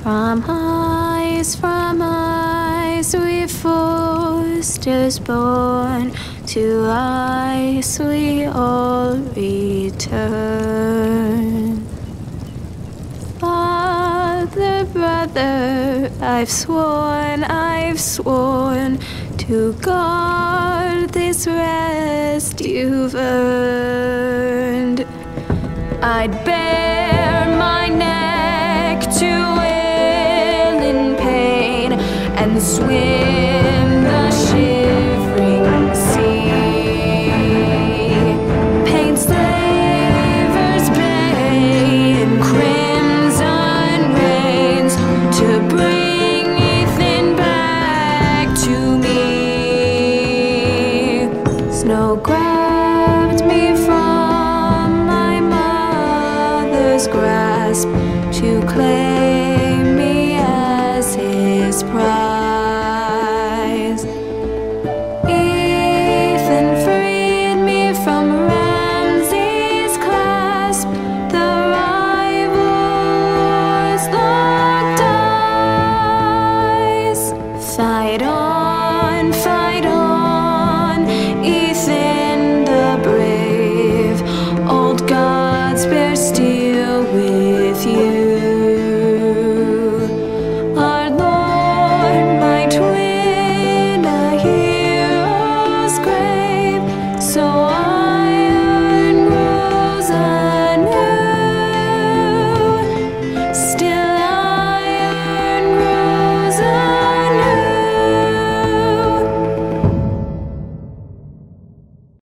From ice we forced us born, to ice we all return. Father, brother, I've sworn to guard this rest you've earned. I'd bare my neck to wail in pain and swim the shivering sea. Paint slavers bay in crimson rains to bring Ethan back to me. Snow grabbed me from my mother's grasp to claim me as his pride.